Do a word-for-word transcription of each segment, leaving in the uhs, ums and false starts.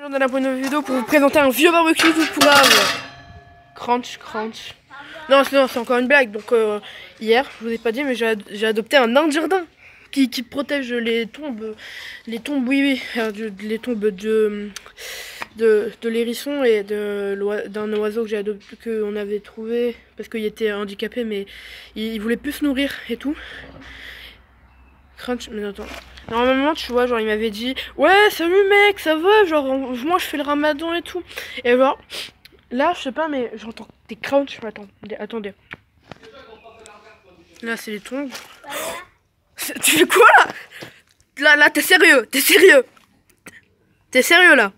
Bonjour, dans la bonne vidéo pour vous présenter un vieux barbecue tout pourrave. Crunch, crunch. Non, c'est encore une blague. Donc, euh, hier, je vous ai pas dit, mais j'ai ad adopté un nain de jardin qui, qui protège les tombes. Les tombes, oui, oui. Euh, de, les tombes de, de, de l'hérisson et d'un oiseau que j'ai adopté, qu'on avait trouvé parce qu'il était handicapé, mais il, il voulait plus se nourrir et tout. Crunch, mais attends. Normalement, tu vois, genre, il m'avait dit ouais, salut mec, ça va, genre, moi je fais le ramadan et tout. Et genre, là, je sais pas, mais j'entends des crunch. Attends, attendez. Là, c'est les tongs. Tu fais quoi là? Là, là, t'es sérieux? T'es sérieux? T'es sérieux là?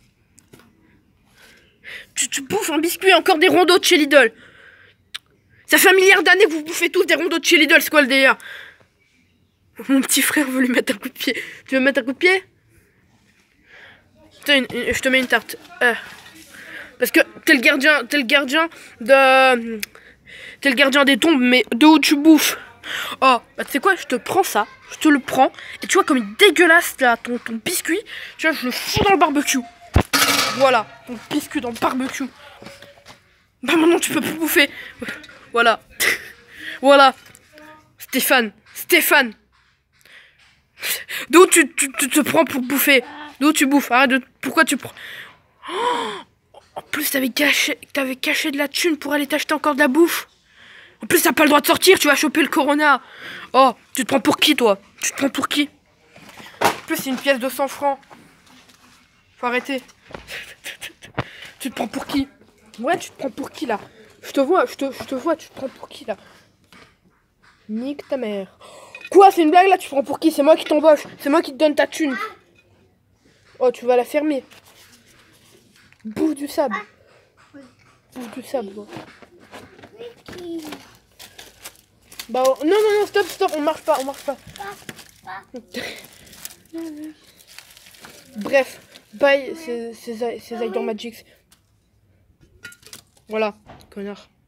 Tu, tu bouffes un biscuit, encore des rondeaux de chez Lidl. Ça fait un milliard d'années que vous bouffez tous des rondeaux de chez Lidl, c'est quoi le délire? Mon petit frère veut lui mettre un coup de pied. Tu veux me mettre un coup de pied? Tiens, une, une, je te mets une tarte. Euh. Parce que t'es le gardien, t'es le gardien de... T'es le gardien des tombes, mais de où tu bouffes? Oh, bah tu sais quoi, je te prends ça, je te le prends, et tu vois comme il est dégueulasse là, ton, ton biscuit, tu vois, je le fous dans le barbecue. Voilà, ton biscuit dans le barbecue. Bah maintenant tu peux plus bouffer. Voilà. Voilà. Stéphane, Stéphane. D'où tu, tu, tu te prends pour bouffer? D'où tu bouffes? Arrête de... Pourquoi tu prends? Oh, en plus, t'avais caché, t'avais caché de la thune pour aller t'acheter encore de la bouffe. En plus, t'as pas le droit de sortir, tu vas choper le corona. Oh, tu te prends pour qui, toi? Tu te prends pour qui? En plus, c'est une pièce de cent francs. Faut arrêter. Tu te prends pour qui? Ouais, tu te prends pour qui, là? Je te vois, je te, je te vois, tu te prends pour qui, là? Nique ta mère. Quoi, c'est une blague là? Tu prends pour qui? C'est moi qui t'embauche. C'est moi qui te donne ta thune. Oh, tu vas la fermer. Bouffe du sable. Bouffe du sable. Bon. Bah, oh, non, non, non, stop, stop, on marche pas, on marche pas. Bref, bye, c'est Zider Magics. Voilà, connard.